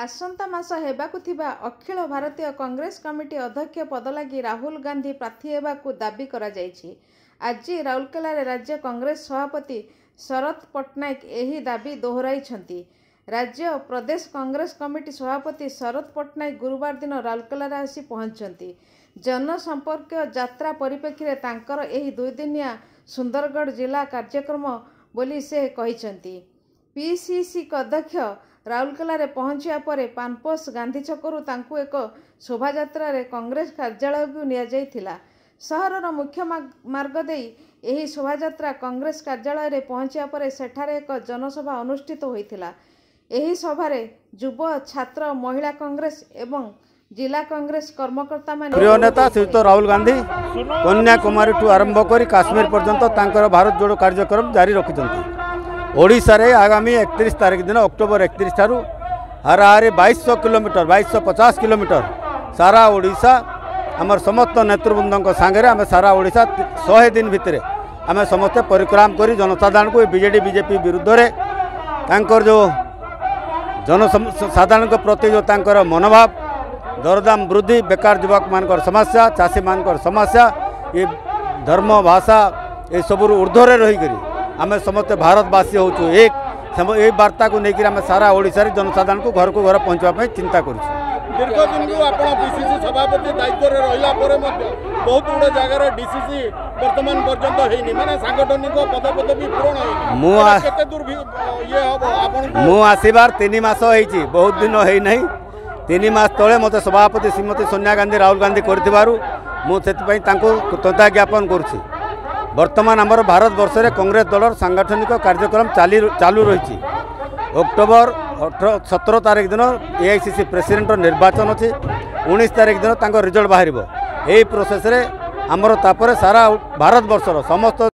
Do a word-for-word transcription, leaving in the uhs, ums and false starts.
आसंता मास हेबाकु थिबा अखिल भारतीय कांग्रेस कमिटी अध्यक्ष पद लगी राहुल गांधी प्रार्थी हेबाकु दाबी करा जायछि। आज राउरकेला राज्य कांग्रेस सभापति शरद पट्टनायक एही दाबी दोहराइछन्ति। राज्य प्रदेश कांग्रेस कमिटी सभापति शरद पट्टनायक गुरुवार दिन राउरकेला आसी पहुंचନ୍ତି। जनसंपर्क यात्रा परिप्रेक्षी तांकर एही दुई दिनिया सुंदरगढ़ जिला कार्यक्रम बोली से कहिछन्ति। पीसीसी अध्यक्ष राउरकेला रे पहुंचिया परे पानपोस गांधी छकरू तांकु एक शोभा यात्रा रे कांग्रेस कार्यालय को निया जाइथिला। सहरर मुख्य मार्ग देई एही शोभा यात्रा कांग्रेस कार्यालय रे पहुंचिया परे सेठारे एक जनसभा अनुष्ठित होइथिला। एही सभारे युव छात्र महिला कांग्रेस एवं जिला कांग्रेस कर्मकर्ता माने प्रिय नेता श्रीयुत राहुल गांधी कन्याकुमारी ठू आरंभ कर काश्मीर पर्यंत तांकर भारत जोड़ो कार्यक्रम जारी रखिछन्ति। ओडिशा रे आगामी एकतीस तारीख दिन अक्टोबर एकतीस ठारू हाराहारी बाईस किलोमीटर बाईस पचास किलोमीटर सारा ओडिशा आमर समस्त नेतृवृंद सांगे आम सारा ओडिशा सौ दिन भितर आम समस्ते परिक्राम कर जनसाधारण को बीजेडी बीजेपी विरुद्ध रे तांकर जो जनसाधारण प्रति जो तांकर मनोभाव दरदाम वृद्धि बेकार युवक मान समस्या चाषी मान समस्या ये धर्म भाषा ये सब ऊर्ध्वर रहीकि आम समस्ते भारतवासी होचु एक ये वार्ता को लेकर आम सारा ओडिशा जनसाधारण को घर को घर पहुँचापी चिंता कर दीर्घ दिन डीसीसी सभापति दायित्व रहा बहुत गुड़ा जगार डीसीसी वर्तमान पर्यंत होनी माने सांगठनिक पदपदवी पूरण मु आसबार तीन मास होती बहुत दिन होना तीन मास तले मत सभापति श्रीमती सोनिया गांधी राहुल गांधी मुझे कृतज्ञता ज्ञापन करुँच। वर्तमान आमर भारत वर्ष में कांग्रेस दल सांगठनिक कार्यक्रम चाली चालू रही। अक्टोबर अठर सतर तारीख दिन एआईसीसी प्रेसिडेंट निर्वाचन अच्छी उन्नीस तारीख दिन रिजल्ट बाहर यही प्रोसेस रे आमर तापर सारा भारत वर्षर समस्त